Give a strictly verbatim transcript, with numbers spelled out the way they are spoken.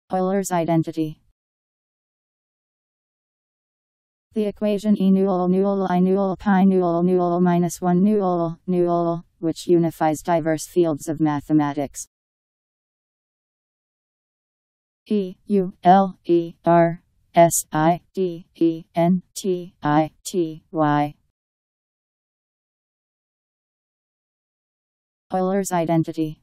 Euler's identity. The equation E null null I null pi null null minus one null null, which unifies diverse fields of mathematics. E U L E R S I D E N T I T Y. Euler's identity.